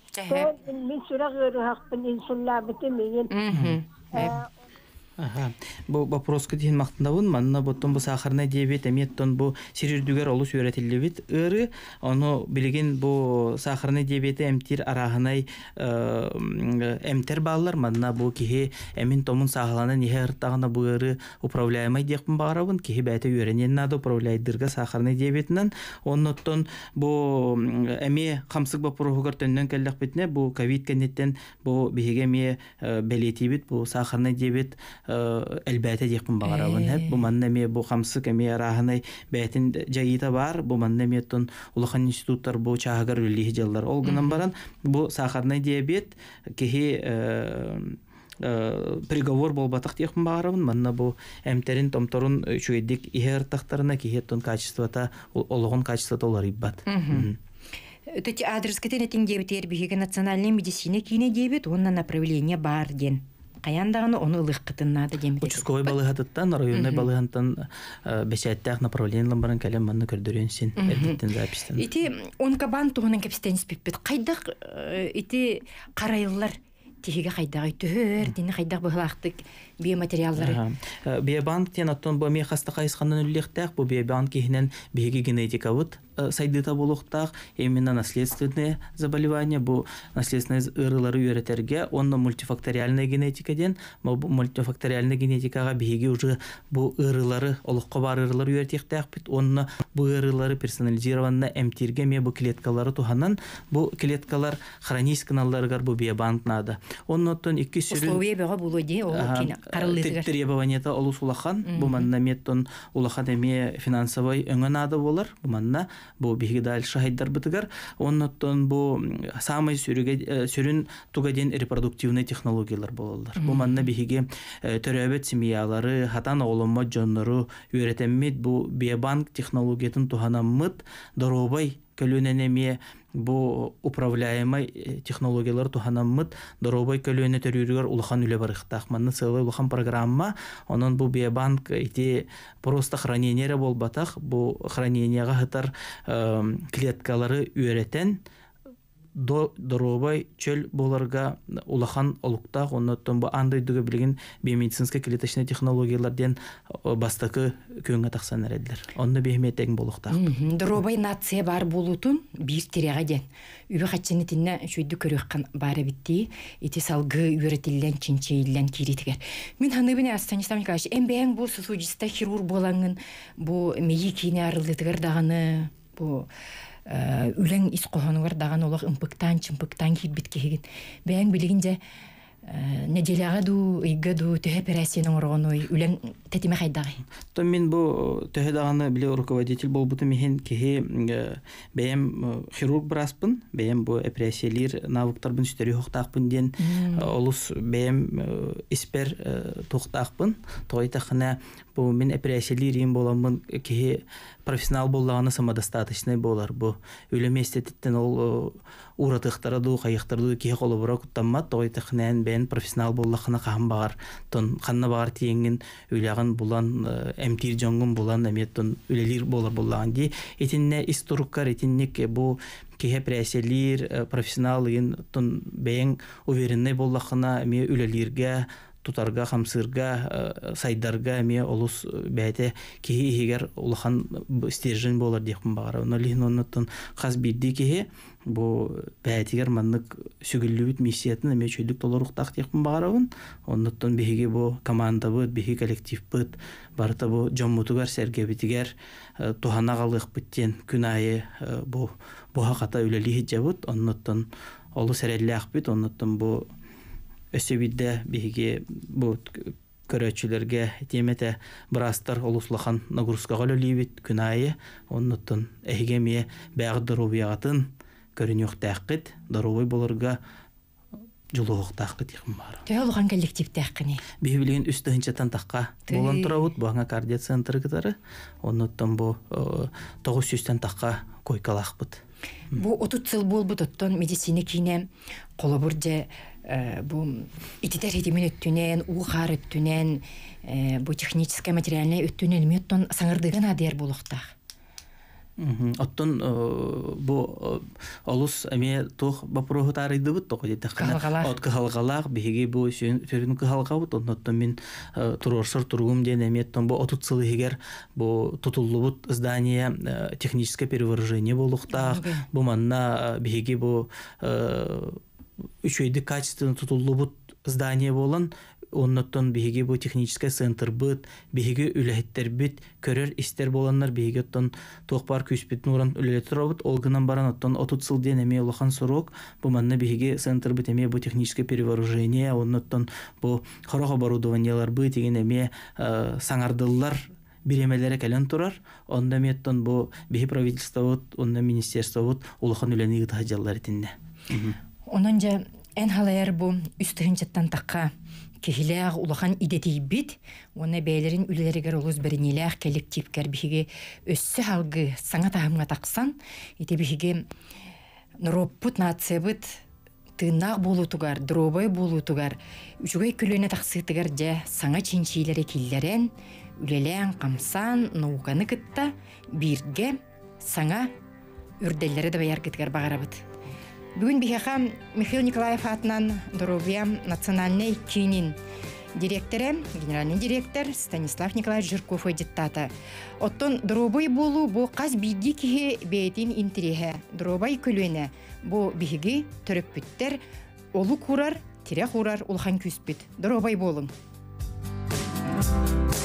Чәһә. Мен сүрәк өрәхпен иншалла битемеген. Мгм. Ага. Бу вопроска дин мактандабын. Манна боттон бу сахарный диабет эметтон бу сирирдүгөр олус өйрөтүлүбүт. Ыры аны билген бу сахарный диабети эмтир арахынай эмтер баллар манна бу кихи эмин томун сахаланы нихе ыртагына бу ыры управляемый деппин барабын. Кихи бәйте өйрөнен нада управляйдырга сахарный диабетинен. Оннотон бу эми камсык вопросугар төннөн келлек битне бу ковид кенеттен бу биһиге ми белетибит бу сахарный диабет әлбәте дикпин багарабын хәп бу маннаме бу хамсы кеме раханы бәтин җайыта бар бу маннаме тон улахан институттар бу чагар үлли җаллар олгынан баран бу сахарный диабет кеһи приговор болбатак дикпин багарабын манна бу эмтерин томторун чуйдик ихер тахтарына кеһи тон качествота олгон качествота олар иббат. Эти адрес кетен диабет биһиге национальная медицина кине диабет онна направление бар ден. Каяндаганы оны ылыккытыннады демет. Участковый балыгатыттан, районный балыгантан бесяттах направлениялар баран калем манны көрдөрөнсүн. Элбеттен запистен. Ити онкабан тугунан капистенис пиппет. Кайдак ити карайлар тиһиге кайдагы төһөр, дини кайдак быһлактык биоматериаллары. Биобанк тен аттон бу ми хаста кайсханын үллектак, бу биобанк кихинен биһиге генетика вот сайдыта болуктак, именно наследственные заболевания, бу наследственные ырылары үйрөтерге, онна мультифакториальная генетика ден, мультифакториальная генетикага биһиге уже бу ырылары, олукка бар ырылары үйрөтектак бит, онна бу ырылары персонализированно эмтирге ме бу клеткалары туханан, бу клеткалар хранись каналларыгар бу биобанк нада. Оннотон икки сүрүн условия бага булоди, ол кина карылыгар. Требованията олус улахан, бу манна меттон улахан эме финансовый өңөнады болар, бу манна бу биһиге дальше хайдар бытыгар, оннотон бу самый сүрүгө сүрүн тугаден репродуктивный технологиялар болалар. Бу манна биһиге төрөбөт семьялары, хатан оломо жоннору үйрөтеммит бу биобанк технологиятын туханаммыт, доробай көлөненеме бу управляемый технологиялар туханаммыт, доробай көлөнө төрүрүгөр улахан үле барыктак. Манна целый улахан программа, онон бу биобанк ити просто хранение болбатак, бу хранениега хытар клеткалары үйрөтен доробай чөл боларга улахан олуктак, оннотон бу андай дүгө билген биомедицинский клеточный технологияларден бастакы көңгө таксан эредилер. Онны бехметең болуктак. Доробай нация бар болутун бир терега ден. Үбө хатчынытына шүйдү көрөккан бары битти, ити салгы үйрөтилген чинчейлен киритигер. Мен ханыбыны Станислав Николаевич, эмбең бу сосудиста хирург болаңын, бу мейи кине арылдыгар даганы, бу үләң ис кохонугар даган олак ымпыктан чымпыктан кирбит кеген. Бәң билигинже неделяга ду иггаду төһө операциянын оргоной үләң тетиме хайдагы. То мен бу төһө даганы биле руководитель болбуту мехен кеһи бәм хирург браспын, бәм бу операциялар навыктарбын үстөрү хоктакпын ден олус бәм испер токтакпын. Тойтахына бу мен операцияларым боламын кеһи профессионал боллаганы самодостаточный болар бу. Үлем эстетиттен ол уратыктары ду, кайыктарды кеһи колобура куттаммат, тойтахнан бен профессионал боллакына кам бар. Тон канна бар тиеңин үлягын булан эмтир жоңгун булан эметтон үлелир болар боллаган ди. Этинне исторуккар этинник бу кеһи операциялар профессионалын тон бен уверенный боллакына эме үлелирге тутарга хамсырга сайдарга эме олус бәйте кеһи хигер улахан стержен болар дикпин багара. Нолин оннотон хас бидди кеһи бу бәйтигер маннык сүгүллүбүт миссиятын эме чөйдүк толоруктак дикпин багарабын. Оннотон биһиге бу команда бу, биһи коллектив бут, барта бу жоммутугар сергебитигер тухана галык биттен күнайы бу бу хаката үлели жабыт. Оннотон олу сереллак бит, оннотон бу өсөбидде биһиге бу көрөчүлөргө темете брастар олуслахан нагрузкага лөлүбүт күнайы. Оннотон эхигеме багдыр убиятын көрүнүк таққит, даруй болырга жолук таққит якын бар. Төлгөн коллектив таққыны. Биһилген үстөнчөтөн таққа болон турабыт, буга кардио центргытары. Оннотон бу тогуз жүздөн таққа койкалакпыт. Бу отуз жыл болбут оттон медицина кине колобурже бу ититер хитимен өттүнен, ухар өттүнен, бу техническое материальное өттүнен меттон саңырдыган адер болуктак. Оттон бу олус эме тох бапрогу тарыйды бут тох дете хана от калгалак биги бу сөрүн калгалабыт оттон мен турорсор тургум ден эметтон бу отут сылыгер бу тутуллубут здание техническое перевооружение болуктак бу манна биги бу үчөйдү качественно тутуллубут здание болон оннотон биһиги бу технический центр быт биһиги үлэхиттер бит көрөр истер боланнар биһиги оттон туохпар күспит нуран үлэлетер робут олгынан баран оттон отут сыл ден эме улахан сорок бу манна биһиги центр бит эме бу техническое перевооружение оннотон бу хорох оборудованиялар быт деген эме саңардыллар биремелере келен турар онда меттон бу биһи правительство онда министерство улахан үлени гытажаллар итинне онон же эн халаяр бу үстүгүнчаттан такка кихилээх улахан идетий бит, уонна бәйлерин үлелеригер олус беринилээх коллективкер биһиги өссө халгы саңа таһымга тақсан, ите биһиги нороппут нациябыт тыыннаах болутугар, дробой болутугар, үчүгэй күлөне тақсытыгар же саңа чинчилери киллерен, үлелээн камсан, науканы кытта, бирге саңа үрделлери да баяр кытыгар бағарабыт. Бүгін бихаха Михаил Николаев атынан Доробия национальный кинин директоры, генеральный директор Станислав Николаевич Жирков эдиттата. Оттон Доробой болу бу қаз биди кихи бейтин интереге. Доробой күлөне бу бихиги төрөппүттер олу курар, тире курар улхан күспүт. Доробой болун.